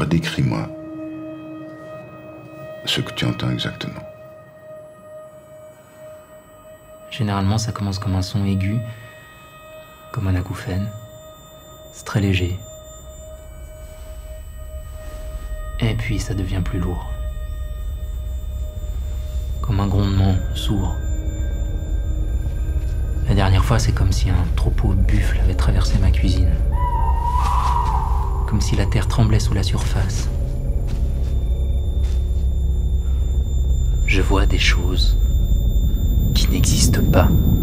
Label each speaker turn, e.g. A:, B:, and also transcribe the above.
A: décris-moi ce que tu entends exactement.
B: Généralement, ça commence comme un son aigu, comme un acouphène. C'est très léger. Et puis ça devient plus lourd. Comme un grondement sourd. La dernière fois, c'est comme si un troupeau de buffles avait traversé ma cuisine. Comme si la terre tremblait sous la surface. Je vois des choses qui n'existent pas.